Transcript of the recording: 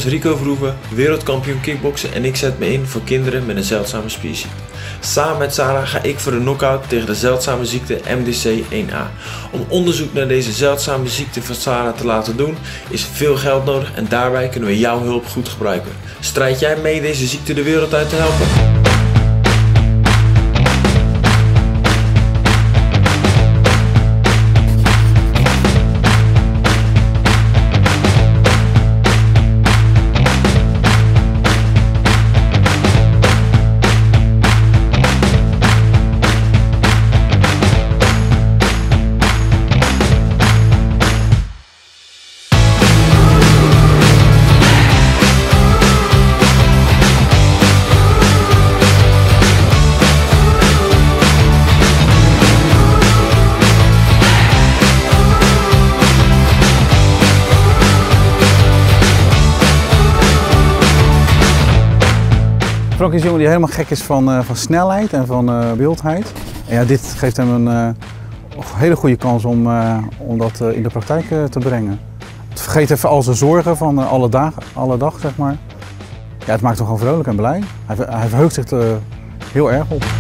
Rico Verhoeven, wereldkampioen kickboksen en ik zet me in voor kinderen met een zeldzame spierziekte. Samen met Sarah ga ik voor de knock-out tegen de zeldzame ziekte MDC1A. Om onderzoek naar deze zeldzame ziekte van Sarah te laten doen is veel geld nodig en daarbij kunnen we jouw hulp goed gebruiken. Strijd jij mee deze ziekte de wereld uit te helpen? Frank is een jongen die helemaal gek is van snelheid en van wildheid. En ja, dit geeft hem een hele goede kans om dat in de praktijk te brengen. Het vergeet even al zijn zorgen van alle dag, zeg maar. Ja, het maakt hem gewoon vrolijk en blij. Hij verheugt zich er heel erg op.